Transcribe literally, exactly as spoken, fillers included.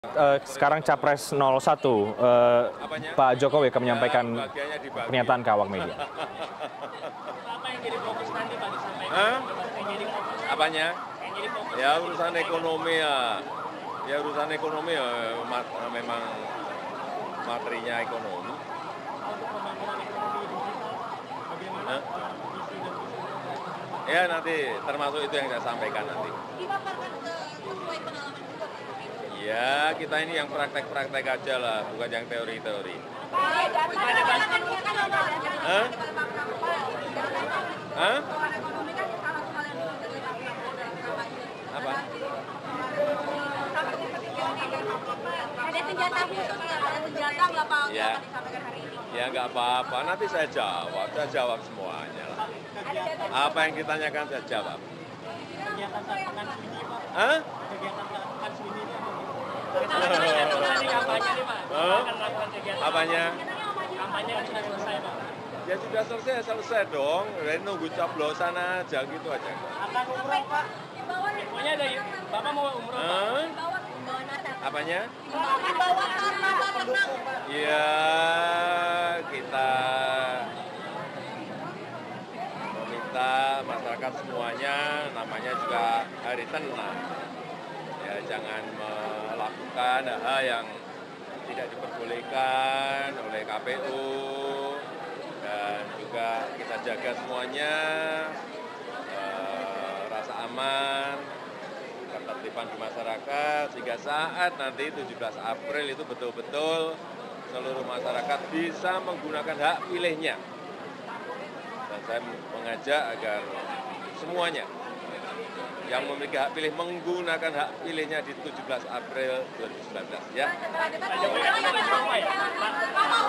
Uh, sekarang Capres nol satu, uh, Pak Jokowi akan menyampaikan pernyataan ke awak media. Apa yang jadi fokus nanti Pak disampaikan? Hah? Yang jadi fokus. Apanya? Yang jadi fokus. Ya urusan ekonomi ya. Ya urusan ekonomi ya mat, memang materinya ekonomi. Untuk pembangunan ekonomi digital, bagaimana Hah? visi dan misi? Ya nanti termasuk itu yang saya sampaikan nanti. Dipaparkan ke sesuai pengalaman juga. Ya kita ini yang praktek-praktek aja lah, bukan yang teori-teori. Ada bantuan kan ada. Hah? Hah? Ekonomi kan salah satu hal yang belum dilakukan dalam kampanye. Apa? Ada senjata khusus nggak? Ada senjata nggak Pak untuk Ya. apa disampaikan hari ini? Ya nggak apa-apa, nanti saya jawab, saya jawab semuanya lah. Apa yang ditanyakan saya jawab. Kegiatan saat pekan sunyi Pak. Hah? Kegiatan saat pekan sunyi itu apa? Setelah ini kampanye nih Pak. Hah? Akan melakukan kegiatan. Apanya? Kampanye kan sudah selesai Pak. Ya sudah selesai, selesai dong. Jadi nunggu coblosan aja gitu aja. Akan umroh Pak. Pokoknya ada Bapak mau umroh Pak. Hah? Himbauan apa? Apanya? Himbauan karena menang. Ya kita meminta masyarakat semuanya, namanya juga hari tenang. Ya jangan melakukan hal yang tidak diperbolehkan oleh K P U. Dan juga kita jaga semuanya eh, rasa aman, ketertiban di masyarakat, sehingga saat nanti tujuh belas April itu betul-betul seluruh masyarakat bisa menggunakan hak pilihnya. Dan saya mengajak agar semuanya yang memiliki hak pilih menggunakan hak pilihnya di tujuh belas April dua ribu sembilan belas ya. Pak Jokowi akan ikut apa ya? Pak,